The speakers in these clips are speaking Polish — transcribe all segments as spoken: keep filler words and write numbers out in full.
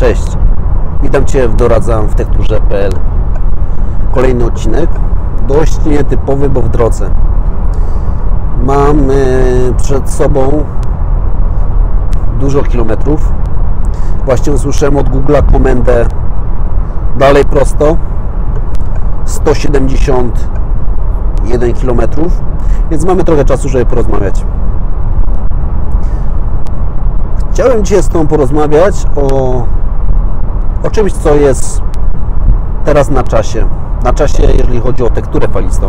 Cześć, witam Cię w Doradzam w tekturze kropka p l. Kolejny odcinek, dość nietypowy, bo w drodze. Mam przed sobą dużo kilometrów. Właśnie usłyszałem od Google'a komendę dalej prosto, sto siedemdziesiąt jeden kilometrów, więc mamy trochę czasu, żeby porozmawiać. Chciałem dzisiaj z Tobą porozmawiać o, o czymś, co jest teraz na czasie. Na czasie, jeżeli chodzi o tekturę falistą.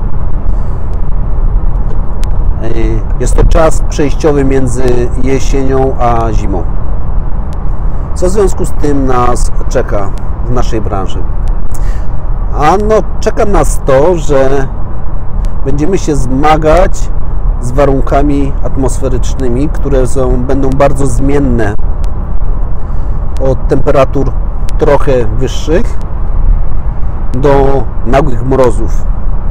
Jest to czas przejściowy między jesienią a zimą. Co w związku z tym nas czeka w naszej branży? A no, czeka nas to, że będziemy się zmagać z warunkami atmosferycznymi, które są, będą bardzo zmienne, od temperatur trochę wyższych do nagłych mrozów.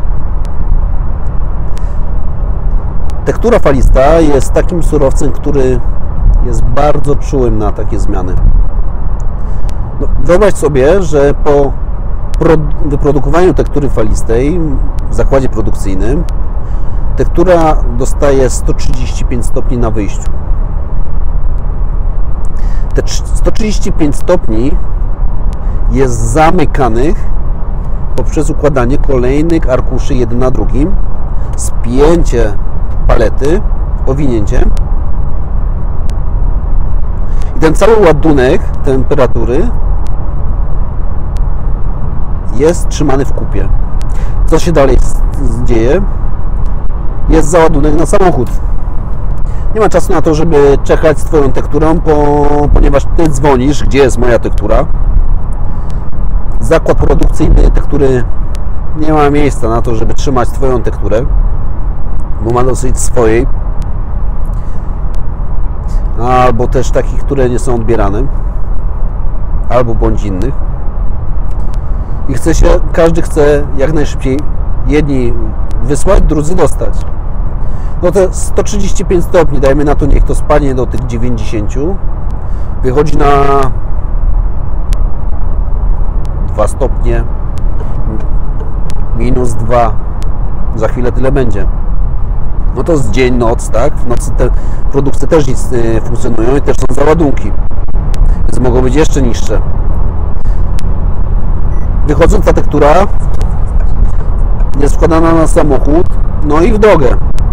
Tektura falista jest takim surowcem, który jest bardzo czułym na takie zmiany. No, wyobraź sobie, że po wyprodukowaniu tektury falistej w zakładzie produkcyjnym tektura dostaje sto trzydzieści pięć stopni na wyjściu. Te sto trzydzieści pięć stopni jest zamykanych poprzez układanie kolejnych arkuszy jeden na drugim, spięcie palety, owinięcie i ten cały ładunek temperatury jest trzymany w kupie. Co się dalej dzieje? Jest załadunek na samochód. Nie ma czasu na to, żeby czekać z Twoją tekturą, po, ponieważ Ty dzwonisz, gdzie jest moja tektura. Zakład produkcyjny tektury nie ma miejsca na to, żeby trzymać Twoją tekturę, bo ma dosyć swojej, albo też takich, które nie są odbierane, albo bądź innych. I chce się, każdy chce jak najszybciej, jedni wysłać, drudzy dostać. No te sto trzydzieści pięć stopni, dajmy na to, niech to spadnie do tych dziewięćdziesięciu, wychodzi na dwa stopnie, minus dwa, za chwilę tyle będzie. No to jest dzień, noc, tak? W nocy te produkcje też funkcjonują i też są załadunki, więc mogą być jeszcze niższe. Wychodząca tektura jest wkładana na samochód, no i w drogę.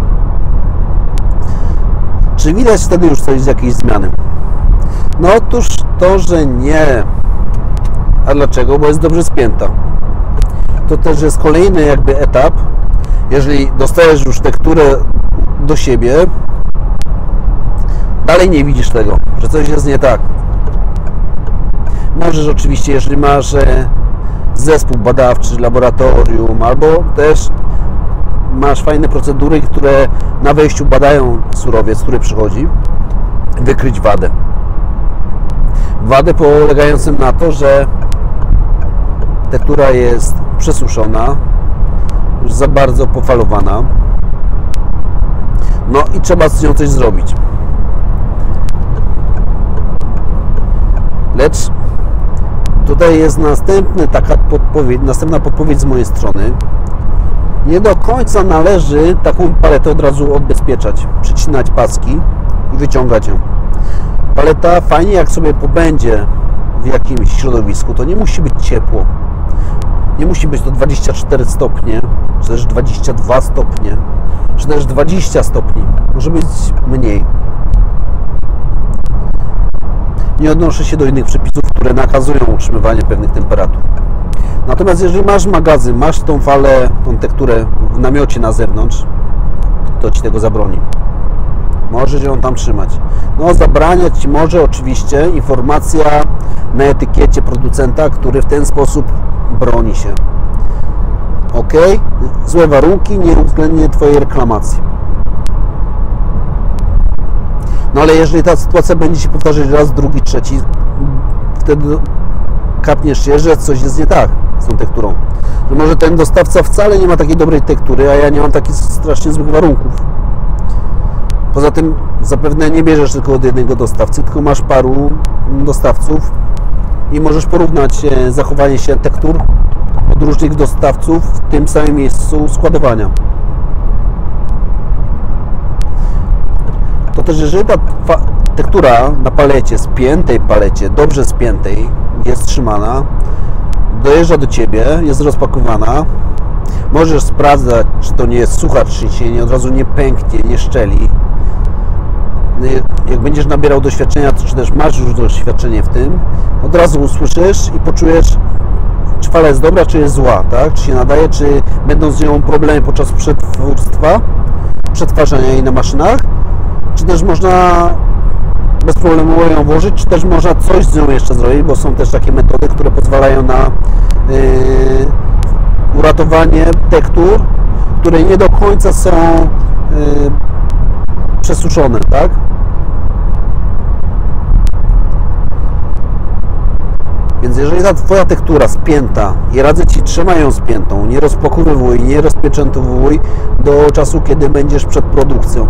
Czy widać wtedy już coś z jakiejś zmiany? No otóż to, że nie. A dlaczego? Bo jest dobrze spięta. To też jest kolejny jakby etap. Jeżeli dostajesz już tekturę do siebie, dalej nie widzisz tego, że coś jest nie tak. Możesz oczywiście, jeżeli masz zespół badawczy, laboratorium, albo też masz fajne procedury, które na wejściu badają surowiec, który przychodzi, wykryć wadę. Wadę polegającą na to, że tektura jest przesuszona, już za bardzo pofalowana, no i trzeba z nią coś zrobić. Lecz tutaj jest następny, taka podpowiedź, następna podpowiedź z mojej strony. Nie do końca należy taką paletę od razu odbezpieczać, przycinać paski i wyciągać ją. Paleta fajnie jak sobie pobędzie w jakimś środowisku, to nie musi być ciepło. Nie musi być to dwadzieścia cztery stopnie, czy też dwadzieścia dwa stopnie, czy też dwadzieścia stopni. Może być mniej. Nie odnoszę się do innych przepisów, które nakazują utrzymywanie pewnych temperatur. Natomiast jeżeli masz magazyn, masz tą falę, tą tekturę w namiocie na zewnątrz, to Ci tego zabroni. Możesz ją tam trzymać. No, zabraniać Ci może oczywiście informacja na etykiecie producenta, który w ten sposób broni się. Ok? Złe warunki nie uwzględnię Twojej reklamacji. No ale jeżeli ta sytuacja będzie się powtarzać raz, drugi, trzeci, wtedy kapniesz się, że coś jest nie tak z tą tekturą. Że może ten dostawca wcale nie ma takiej dobrej tektury, a ja nie mam takich strasznie złych warunków. Poza tym zapewne nie bierzesz tylko od jednego dostawcy, tylko masz paru dostawców i możesz porównać zachowanie się tektur od różnych dostawców w tym samym miejscu składowania. To też, jeżeli ta tektura na palecie, spiętej palecie, dobrze spiętej, jest trzymana, dojeżdża do Ciebie, jest rozpakowana, możesz sprawdzać, czy to nie jest sucha, czy się nie, od razu nie pęknie, nie szczeli. Jak będziesz nabierał doświadczenia, czy też masz już doświadczenie w tym, od razu usłyszysz i poczujesz, czy fala jest dobra, czy jest zła, tak? Czy się nadaje, czy będą z nią problemy podczas przetwórstwa, przetwarzania jej na maszynach, czy też można bez problemu ją włożyć, czy też można coś z nią jeszcze zrobić, bo są też takie metody, które pozwalają na yy, uratowanie tektur, które nie do końca są yy, przesuszone, tak? Więc jeżeli ta Twoja tektura spięta i radzę Ci, trzymaj ją spiętą, nie rozpakowywuj, nie rozpieczętowuj do czasu, kiedy będziesz przed produkcją.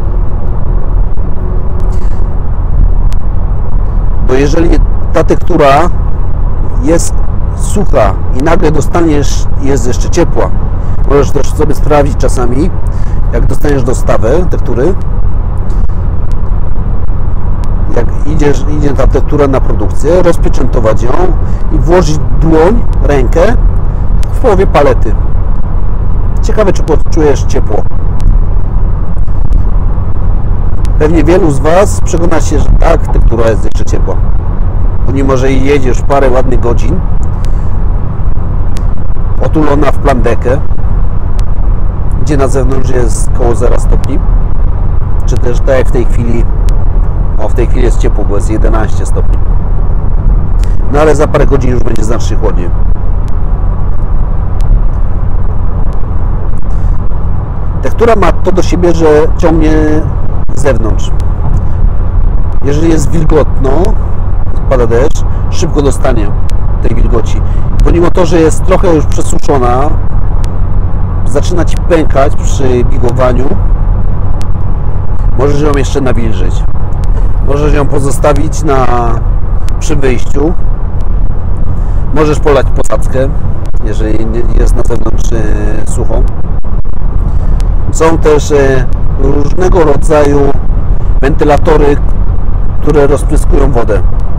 Bo jeżeli ta tektura jest sucha i nagle dostaniesz, jest jeszcze ciepła, możesz też sobie sprawdzić czasami, jak dostaniesz dostawę tektury, jak idziesz, idzie ta tektura na produkcję, rozpieczętować ją i włożyć dłoń, rękę w połowie palety. Ciekawe, czy poczujesz ciepło. Pewnie wielu z Was przekona się, że tak, tektura jest jeszcze ciepła. Pomimo, że jedziesz parę ładnych godzin, otulona w plandekę, gdzie na zewnątrz jest koło zera stopni, czy też tak jak w tej chwili, o w tej chwili jest ciepło, bo jest jedenaście stopni. No ale za parę godzin już będzie znacznie chłodniej. Tektura ma to do siebie, że ciągnie z zewnątrz. Jeżeli jest wilgotno, pada deszcz, szybko dostanie tej wilgoci. Pomimo to, że jest trochę już przesuszona, zaczyna Ci pękać przy bigowaniu, możesz ją jeszcze nawilżyć. Możesz ją pozostawić na, przy wyjściu. Możesz polać posadzkę, jeżeli jest na zewnątrz sucho. Są też różnego rodzaju wentylatory, które rozpryskują wodę.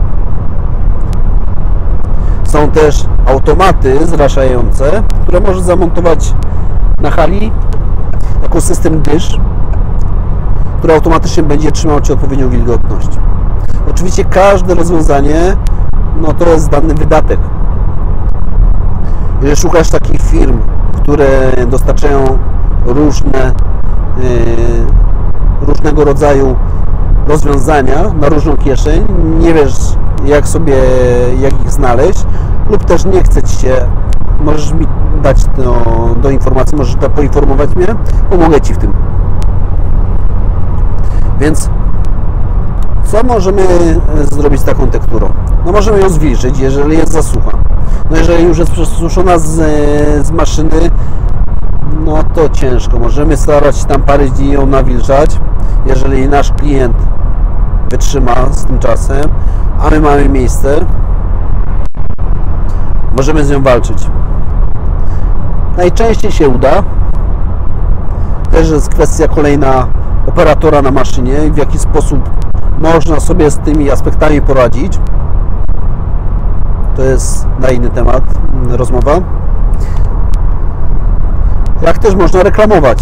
Są też automaty zraszające, które możesz zamontować na hali jako system dysz, który automatycznie będzie trzymał Ci odpowiednią wilgotność. Oczywiście każde rozwiązanie, no to jest dany wydatek. Jeżeli szukasz takich firm, które dostarczają różne, yy, różnego rodzaju rozwiązania na różną kieszeń, nie wiesz jak sobie, jak ich znaleźć, lub też nie chce Ci się, możesz mi dać do, do informacji, możesz poinformować mnie, pomogę Ci w tym. Więc co możemy zrobić z taką tekturą? No możemy ją zwilżyć, jeżeli jest za sucha. No jeżeli już jest przesuszona z, z maszyny, no to ciężko. Możemy starać się tam parę dni ją nawilżać, jeżeli nasz klient wytrzyma z tym czasem, a my mamy miejsce, możemy z nią walczyć. Najczęściej się uda. Też jest kwestia kolejna operatora na maszynie, w jaki sposób można sobie z tymi aspektami poradzić. To jest na inny temat rozmowa. Jak też można reklamować.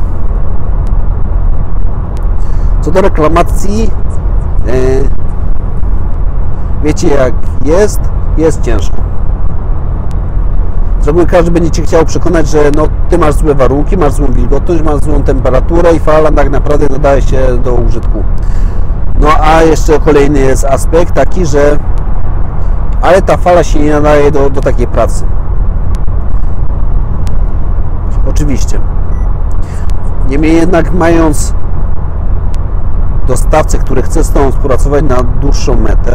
Co do reklamacji, yy, wiecie jak jest, jest ciężko. Z reguły każdy będzie Cię chciał przekonać, że no, Ty masz złe warunki, masz złą wilgotność, masz złą temperaturę i fala tak naprawdę nadaje się do użytku. No a jeszcze kolejny jest aspekt taki, że ale ta fala się nie nadaje do, do takiej pracy. Oczywiście. Niemniej jednak mając dostawcę, który chce z Tobą współpracować na dłuższą metę,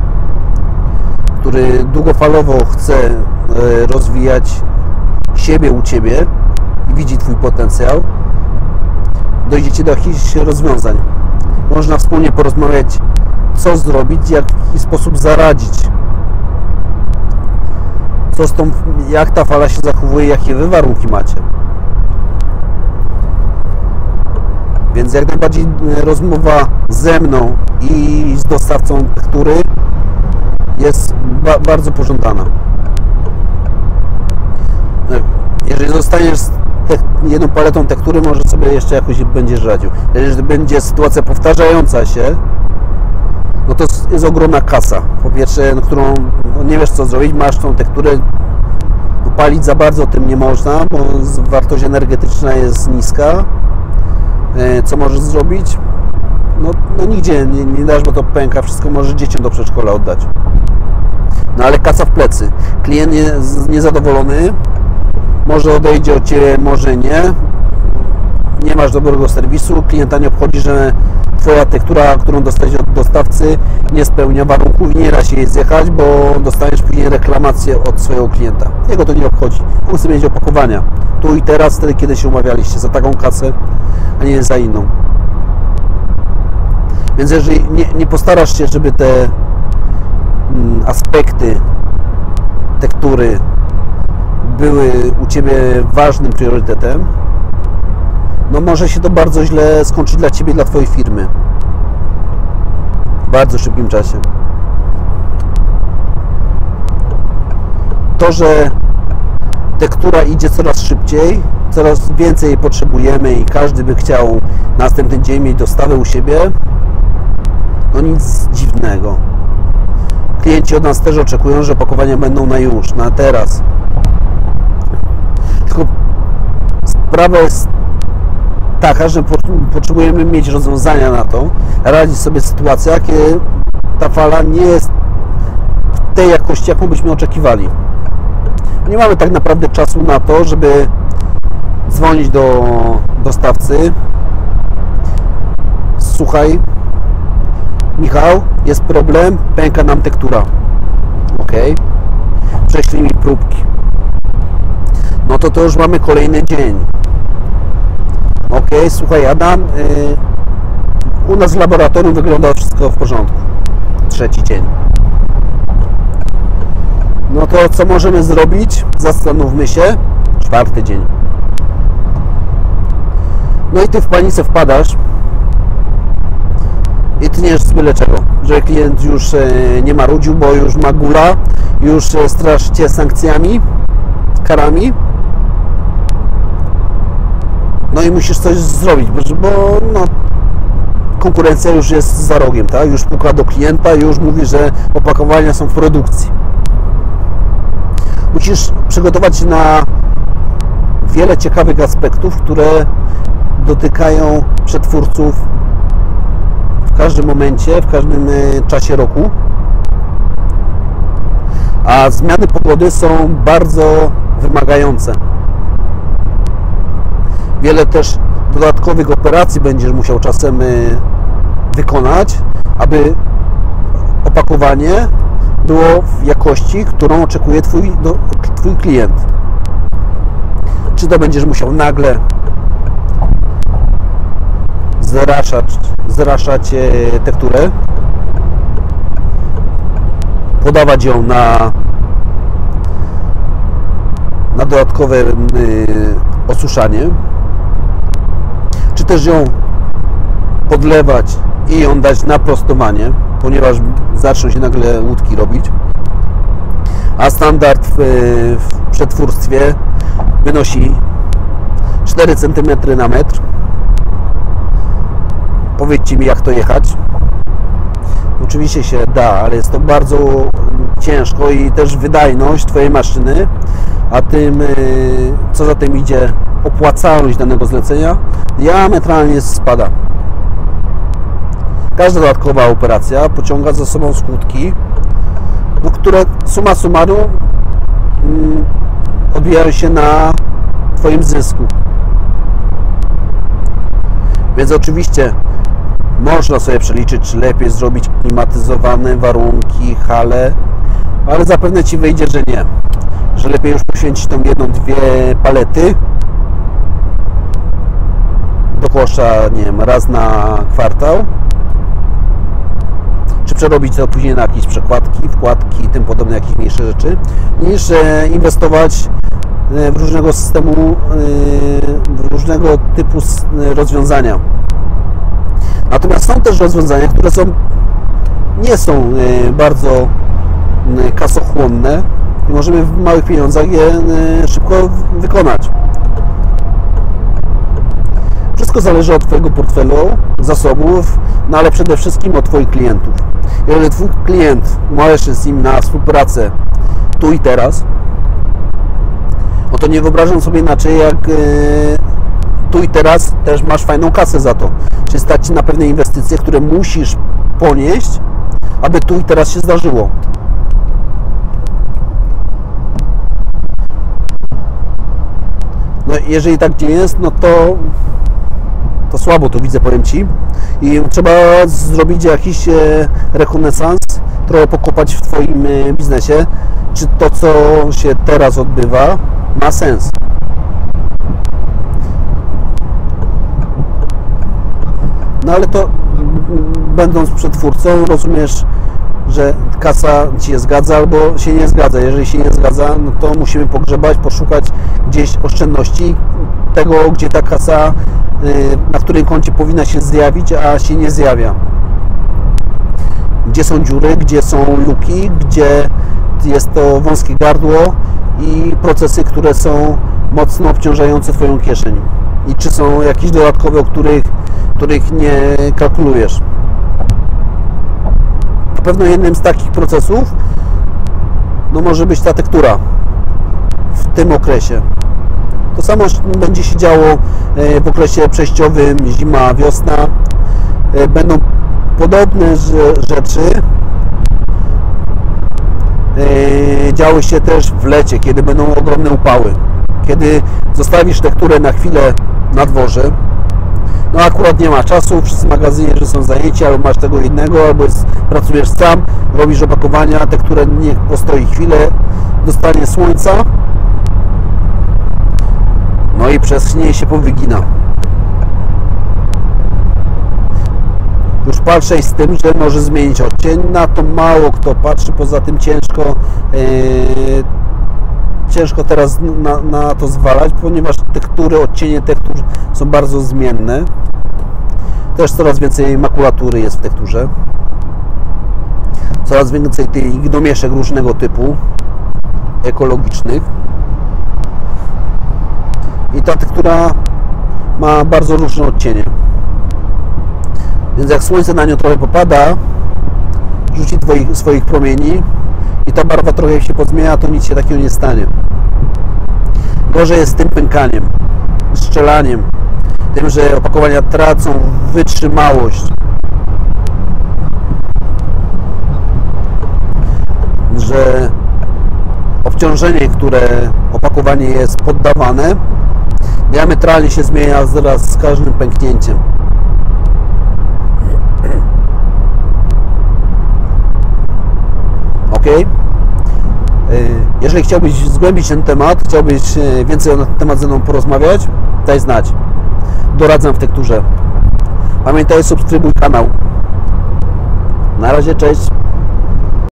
który długofalowo chce rozwijać siebie u Ciebie i widzi Twój potencjał, dojdziecie do jakichś rozwiązań. Można wspólnie porozmawiać, co zrobić, w jaki sposób zaradzić co z tą, jak ta fala się zachowuje, jakie wy warunki macie. Więc jak najbardziej rozmowa ze mną i z dostawcą tektury jest ba bardzo pożądana. Jeżeli zostaniesz z jedną paletą tektury, może sobie jeszcze jakoś będziesz radził. Jeżeli będzie sytuacja powtarzająca się, no to jest ogromna kasa. Po pierwsze, no, którą no, nie wiesz co zrobić, masz tą tekturę, no, palić za bardzo tym nie można, bo wartość energetyczna jest niska. E, co możesz zrobić? No, no nigdzie nie, nie dasz, bo to pęka, wszystko możesz dzieciom do przedszkola oddać. No ale kasa w plecy. Klient jest niezadowolony, może odejdzie od Ciebie, może nie. Nie masz dobrego serwisu, klienta nie obchodzi, że Twoja tektura, którą dostajesz od dostawcy, nie spełnia warunków i nie da się jej zjechać, bo dostaniesz później reklamację od swojego klienta. Jego to nie obchodzi. On chce mieć opakowania. Tu i teraz, wtedy kiedy się umawialiście, za taką kasę, a nie za inną. Więc jeżeli nie, nie postarasz się, żeby te mm, aspekty tektury były u Ciebie ważnym priorytetem, no może się to bardzo źle skończyć dla Ciebie, dla Twojej firmy. W bardzo szybkim czasie. To, że tektura idzie coraz szybciej, coraz więcej jej potrzebujemy i każdy by chciał następny dzień mieć dostawę u siebie, no nic dziwnego. Klienci od nas też oczekują, że opakowania będą na już, na teraz. Tylko sprawa jest taka, że potrzebujemy mieć rozwiązania na to, radzić sobie z sytuacjach, kiedy ta fala nie jest w tej jakości, jaką byśmy oczekiwali. Nie mamy tak naprawdę czasu na to, żeby dzwonić do dostawcy. Słuchaj, Michał, jest problem, pęka nam tektura. Ok, prześlij mi próbki. No to to już mamy kolejny dzień. Ok, słuchaj Adam, yy, u nas w laboratorium wygląda wszystko w porządku. Trzeci dzień. No to co możemy zrobić? Zastanówmy się. Czwarty dzień. No i Ty w panice wpadasz i tniesz z byle czego, że klient już nie marudził, bo już ma gula, już straszy Cię sankcjami, karami. No i musisz coś zrobić, bo no, konkurencja już jest za rogiem, tak? Już puka do klienta, już mówi, że opakowania są w produkcji. Musisz przygotować się na wiele ciekawych aspektów, które dotykają przetwórców w każdym momencie, w każdym czasie roku. A zmiany pogody są bardzo wymagające. Wiele też dodatkowych operacji będziesz musiał czasem wykonać, aby opakowanie było w jakości, którą oczekuje Twój, do, twój klient. Czy to będziesz musiał nagle zraszać, zraszać tekturę, podawać ją na, na dodatkowe y, osuszanie, czy też ją podlewać i ją dać na prostowanie, ponieważ zaczną się nagle łódki robić, a standard w, w przetwórstwie wynosi cztery centymetry na metr. Powiedzcie mi, jak to jechać. Oczywiście się da, ale jest to bardzo ciężko i też wydajność Twojej maszyny, a tym, co za tym idzie, opłacalność danego zlecenia diametralnie spada. Każda dodatkowa operacja pociąga za sobą skutki, no, które summa summarum mm, odbijają się na Twoim zysku. Więc oczywiście można sobie przeliczyć, czy lepiej zrobić klimatyzowane warunki, hale, ale zapewne Ci wyjdzie, że nie. Że lepiej już poświęcić tą jedną, dwie palety do kosza, nie wiem, raz na kwartał, czy przerobić to później na jakieś przekładki, wkładki i tym podobne, jakieś mniejsze rzeczy, niż inwestować w różnego systemu, w różnego typu rozwiązania. Natomiast są też rozwiązania, które są, nie są bardzo kasochłonne i możemy w małych pieniądzach je szybko wykonać. Wszystko zależy od Twojego portfelu, zasobów, no ale przede wszystkim od Twoich klientów. Jeżeli Twój klient, umawiasz się z nim na współpracę tu i teraz, no to nie wyobrażam sobie inaczej, jak yy, tu i teraz też masz fajną kasę za to. Czyli stać Ci na pewne inwestycje, które musisz ponieść, aby tu i teraz się zdarzyło. No jeżeli tak nie jest, no to to słabo to widzę, powiem Ci. I trzeba zrobić jakiś rekonesans, trochę pokopać w Twoim biznesie, czy to, co się teraz odbywa, ma sens. No ale to, będąc przetwórcą, rozumiesz, że kasa Ci się zgadza albo się nie zgadza. Jeżeli się nie zgadza, no to musimy pogrzebać, poszukać gdzieś oszczędności tego, gdzie ta kasa, na którym koncie powinna się zjawić, a się nie zjawia. Gdzie są dziury, gdzie są luki, gdzie jest to wąskie gardło i procesy, które są mocno obciążające Twoją kieszeń. I czy są jakieś dodatkowe, o których, których nie kalkulujesz. Na pewno jednym z takich procesów no może być ta tektura w tym okresie. To samo będzie się działo w okresie przejściowym zima, wiosna. Będą podobne rzeczy działy się też w lecie, kiedy będą ogromne upały. Kiedy zostawisz tekturę na chwilę na dworze, no akurat nie ma czasu, wszyscy magazynierzy są zajęci, albo masz tego innego, albo jest, pracujesz sam, robisz opakowania, tektura niech postoi chwilę, dostanie słońca, no i przeschnie i się powygina. Już patrzę z tym, że może zmienić odcień, na to mało kto patrzy, poza tym ciężko yy, ciężko teraz na, na to zwalać, ponieważ tektury, odcienie tektur są bardzo zmienne. Też coraz więcej makulatury jest w tekturze. Coraz więcej tych domieszek różnego typu, ekologicznych. I ta tektura ma bardzo różne odcienie. Więc jak słońce na nią trochę popada, rzuci twoich, swoich promieni i ta barwa trochę się pozmienia, to nic się takiego nie stanie. Gorzej jest z tym pękaniem, strzelaniem, tym, że opakowania tracą wytrzymałość. Że obciążenie, które opakowanie jest poddawane, diametralnie się zmienia wraz z każdym pęknięciem. Ok? Jeżeli chciałbyś zgłębić ten temat, chciałbyś więcej na ten temat ze mną porozmawiać, daj znać. Doradzam w tekturze. Pamiętaj, subskrybuj kanał. Na razie, cześć.